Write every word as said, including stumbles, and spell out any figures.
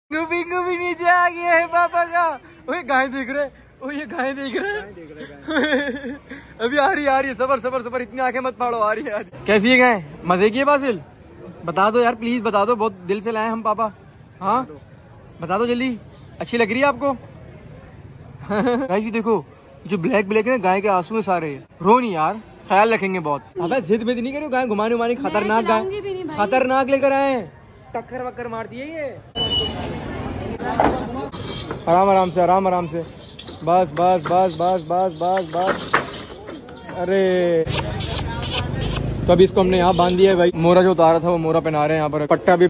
पिंगू भी नीचे आ गया है पापा का। ओए गाय देख रहे, ओ ये गाय देख रहे हैं। अभी आ रही आ रही है, सबर सबर सबर, इतनी आंखें मत फाड़ो, आ रही है। कैसी है गाय, मजे की है बासिल? बता दो यार प्लीज, बता दो, बहुत दिल से लाए हम पापा। हाँ बता दो जल्दी, अच्छी लग रही है आपको? गाय जी देखो, जो ब्लैक ब्लैक है ना, गाय के आंसू है सारे। रो नहीं यार, ख्याल रखेंगे बहुत। अबे जिद में नहीं करो, गाय घुमाने उमाने खतरनाक गाय, खतरनाक लेकर आए, टक्कर वक्कर मारती है ये। आराम आराम से, आराम आराम से, बस बस बस बस बस बस बस। अरे तो अभी इसको हमने यहाँ बांध दिया है भाई। मोरा जो उतारा था वो मोरा पहना रहे हैं यहाँ पर, पट्टा भी